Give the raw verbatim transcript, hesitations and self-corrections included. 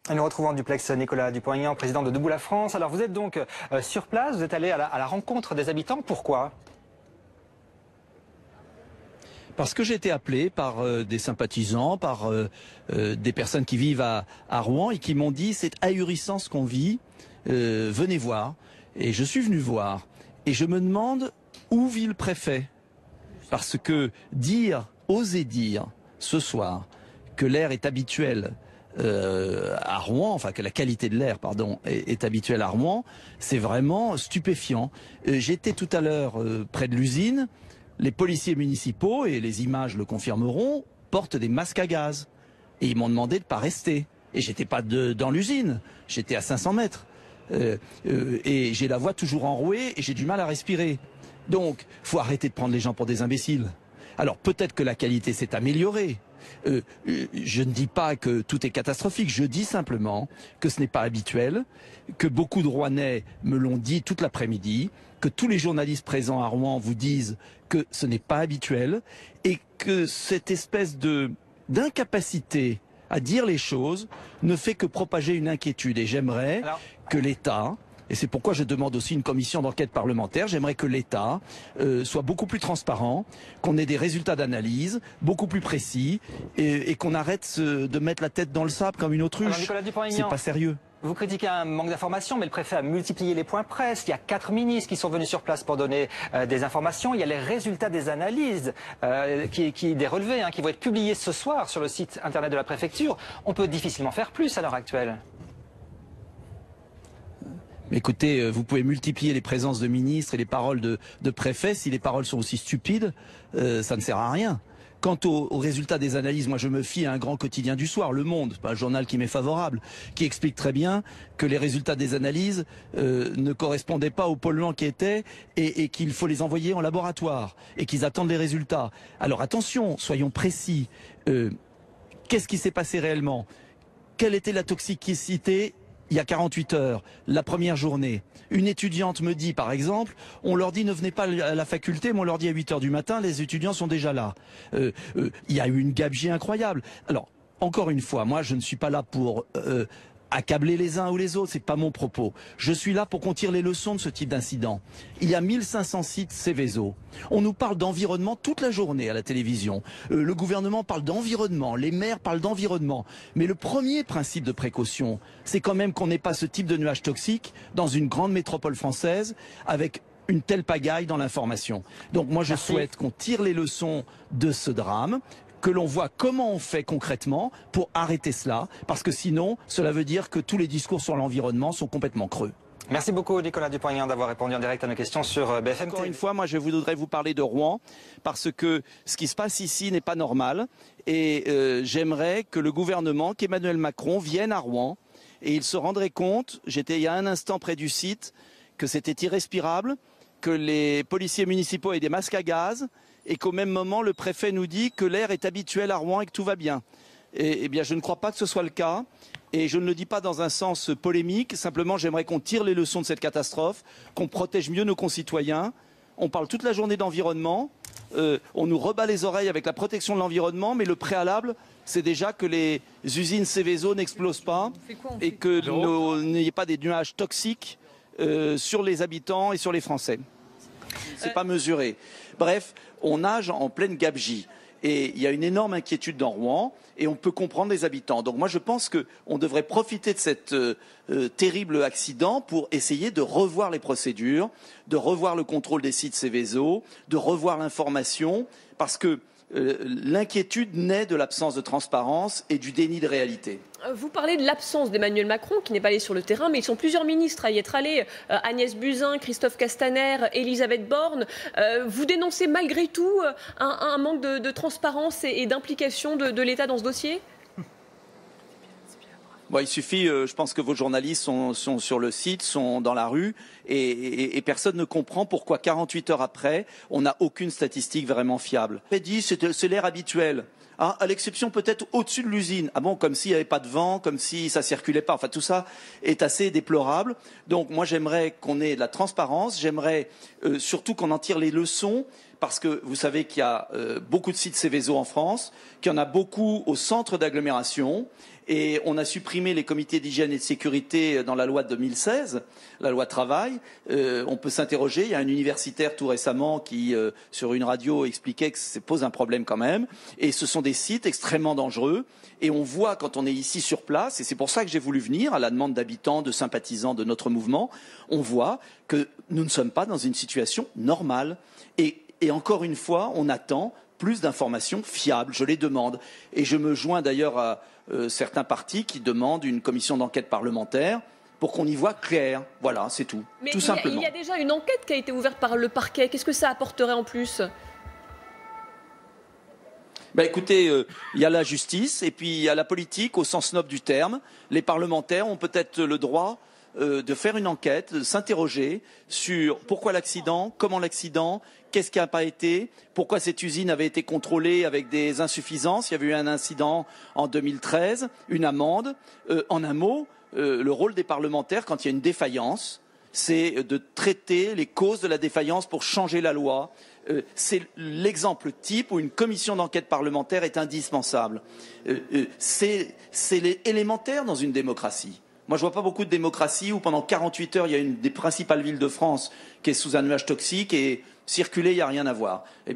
Et nous retrouvons en duplex Nicolas Dupont-Aignan, président de Debout la France. Alors vous êtes donc euh, sur place, vous êtes allé à la, à la rencontre des habitants. Pourquoi ? Parce que j'ai été appelé par euh, des sympathisants, par euh, euh, des personnes qui vivent à, à Rouen et qui m'ont dit c'est ahurissant ce qu'on vit, euh, venez voir. Et je suis venu voir. Et je me demande où vit le préfet. Parce que dire, oser dire ce soir que l'air est habituel Euh, à Rouen, enfin que la qualité de l'air, pardon, est, est habituelle à Rouen, c'est vraiment stupéfiant. Euh, J'étais tout à l'heure euh, près de l'usine, les policiers municipaux, et les images le confirmeront, portent des masques à gaz. Et ils m'ont demandé de ne pas rester. Et j'étais pas de, dans l'usine, j'étais à cinq cents mètres. Euh, euh, et j'ai la voix toujours enrouée et j'ai du mal à respirer. Donc, faut arrêter de prendre les gens pour des imbéciles. Alors peut-être que la qualité s'est améliorée. Euh, je ne dis pas que tout est catastrophique, je dis simplement que ce n'est pas habituel, que beaucoup de Rouennais me l'ont dit toute l'après-midi, que tous les journalistes présents à Rouen vous disent que ce n'est pas habituel et que cette espèce de d'incapacité à dire les choses ne fait que propager une inquiétude. Et j'aimerais Alors... que l'État... Et c'est pourquoi je demande aussi une commission d'enquête parlementaire. J'aimerais que l'État euh, soit beaucoup plus transparent, qu'on ait des résultats d'analyse beaucoup plus précis et, et qu'on arrête ce, de mettre la tête dans le sable comme une autruche. C'est pas sérieux. Vous critiquez un manque d'informations, mais le préfet a multiplié les points presse. Il y a quatre ministres qui sont venus sur place pour donner euh, des informations. Il y a les résultats des analyses, euh, qui, qui, des relevés hein, qui vont être publiés ce soir sur le site internet de la préfecture. On peut difficilement faire plus à l'heure actuelle. Écoutez, vous pouvez multiplier les présences de ministres et les paroles de, de préfets. Si les paroles sont aussi stupides, euh, ça ne sert à rien. Quant aux, aux résultats des analyses, moi je me fie à un grand quotidien du soir, Le Monde, pas un journal qui m'est favorable, qui explique très bien que les résultats des analyses euh, ne correspondaient pas aux polluants qui étaient et, et qu'il faut les envoyer en laboratoire et qu'ils attendent les résultats. Alors attention, soyons précis. Euh, Qu'est-ce qui s'est passé réellement? Quelle était la toxicité il y a quarante-huit heures, la première journée? Une étudiante me dit, par exemple, on leur dit ne venez pas à la faculté, mais on leur dit à huit heures du matin, les étudiants sont déjà là. Euh, euh, il y a eu une gabegie incroyable. Alors, encore une fois, moi je ne suis pas là pour euh, accabler les uns ou les autres, c'est pas mon propos. Je suis là pour qu'on tire les leçons de ce type d'incident. Il y a mille cinq cents sites Seveso. On nous parle d'environnement toute la journée à la télévision. Euh, le gouvernement parle d'environnement, les maires parlent d'environnement. Mais le premier principe de précaution, c'est quand même qu'on n'ait pas ce type de nuage toxique dans une grande métropole française avec une telle pagaille dans l'information. Donc moi je Merci. souhaite qu'on tire les leçons de ce drame, que l'on voit comment on fait concrètement pour arrêter cela, parce que sinon, cela veut dire que tous les discours sur l'environnement sont complètement creux. Merci beaucoup Nicolas Dupont-Aignan d'avoir répondu en direct à nos questions sur B F M T V. Encore une fois, moi je voudrais vous parler de Rouen, parce que ce qui se passe ici n'est pas normal, et euh, j'aimerais que le gouvernement, qu'Emmanuel Macron vienne à Rouen, et il se rendrait compte, j'étais il y a un instant près du site, que c'était irrespirable, que les policiers municipaux aient des masques à gaz, et qu'au même moment, le préfet nous dit que l'air est habituel à Rouen et que tout va bien. Et, eh bien, je ne crois pas que ce soit le cas. Et je ne le dis pas dans un sens polémique. Simplement, j'aimerais qu'on tire les leçons de cette catastrophe, qu'on protège mieux nos concitoyens. On parle toute la journée d'environnement. Euh, on nous rebat les oreilles avec la protection de l'environnement. Mais le préalable, c'est déjà que les usines Seveso n'explosent pas et que qu'il n'y ait pas des nuages toxiques euh, sur les habitants et sur les Français. C'est pas mesuré. Bref, on nage en pleine gabegie. Et il y a une énorme inquiétude dans Rouen et on peut comprendre les habitants. Donc moi je pense qu'on devrait profiter de cet euh, euh, terrible accident pour essayer de revoir les procédures, de revoir le contrôle des sites Seveso, de revoir l'information, parce que euh, l'inquiétude naît de l'absence de transparence et du déni de réalité. Vous parlez de l'absence d'Emmanuel Macron, qui n'est pas allé sur le terrain, mais ils sont plusieurs ministres à y être allés. Euh, Agnès Buzyn, Christophe Castaner, Elisabeth Borne. Euh, vous dénoncez malgré tout un, un manque de, de transparence et, et d'implication de, de l'État dans ce dossier ? Bon, il suffit, euh, je pense que vos journalistes sont, sont sur le site, sont dans la rue, et, et, et personne ne comprend pourquoi quarante-huit heures après, on n'a aucune statistique vraiment fiable. On dit c'est, c'est l'air habituel. Ah, à l'exception peut-être au-dessus de l'usine. Ah bon, comme s'il n'y avait pas de vent, comme si ça circulait pas. Enfin, tout ça est assez déplorable. Donc, moi, j'aimerais qu'on ait de la transparence. J'aimerais euh, surtout qu'on en tire les leçons, parce que vous savez qu'il y a euh, beaucoup de sites Seveso en France, qu'il y en a beaucoup au centre d'agglomération, et on a supprimé les comités d'hygiène et de sécurité dans la loi de deux mille seize, la loi travail. Euh, on peut s'interroger, il y a un universitaire tout récemment qui, euh, sur une radio, expliquait que ça pose un problème quand même, et ce sont des sites extrêmement dangereux, et on voit quand on est ici sur place, et c'est pour ça que j'ai voulu venir, à la demande d'habitants, de sympathisants de notre mouvement, on voit que nous ne sommes pas dans une situation normale, et, et encore une fois, on attend plus d'informations fiables, je les demande, et je me joins d'ailleurs à Euh, certains partis qui demandent une commission d'enquête parlementaire pour qu'on y voit clair. Voilà, c'est tout. Mais tout il y a, simplement. Il y a déjà une enquête qui a été ouverte par le parquet. Qu'est-ce que ça apporterait en plus? Ben écoutez, euh, il y a la justice et puis il y a la politique au sens noble du terme. Les parlementaires ont peut-être le droit euh, de faire une enquête, de s'interroger sur pourquoi l'accident, comment l'accident, qu'est-ce qui n'a pas été, pourquoi cette usine avait été contrôlée avec des insuffisances. Il y avait eu un incident en deux mille treize, une amende. Euh, en un mot, euh, le rôle des parlementaires, quand il y a une défaillance, c'est de traiter les causes de la défaillance pour changer la loi. Euh, c'est l'exemple type où une commission d'enquête parlementaire est indispensable. Euh, euh, c'est élémentaire dans une démocratie. Moi, je ne vois pas beaucoup de démocraties où pendant quarante-huit heures, il y a une des principales villes de France qui est sous un nuage toxique et circuler, il n'y a rien à voir. Et